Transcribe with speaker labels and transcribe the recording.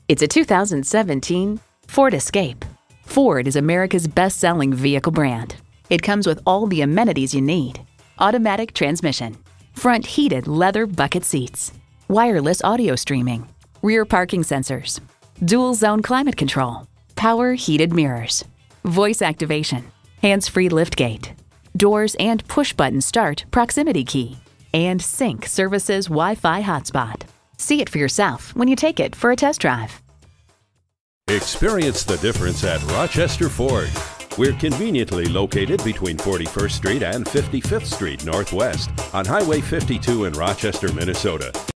Speaker 1: It's a 2017 Ford Escape. Ford is America's best-selling vehicle brand. It comes with all the amenities you need. Automatic transmission, front heated leather bucket seats, wireless audio streaming, rear parking sensors, dual zone climate control, power heated mirrors, voice activation, hands-free liftgate, doors and push-button start proximity key, and Sync services Wi-Fi hotspot. See it for yourself when you take it for a test drive.
Speaker 2: Experience the difference at Rochester Ford. We're conveniently located between 41st Street and 55th Street Northwest on Highway 52 in Rochester, Minnesota.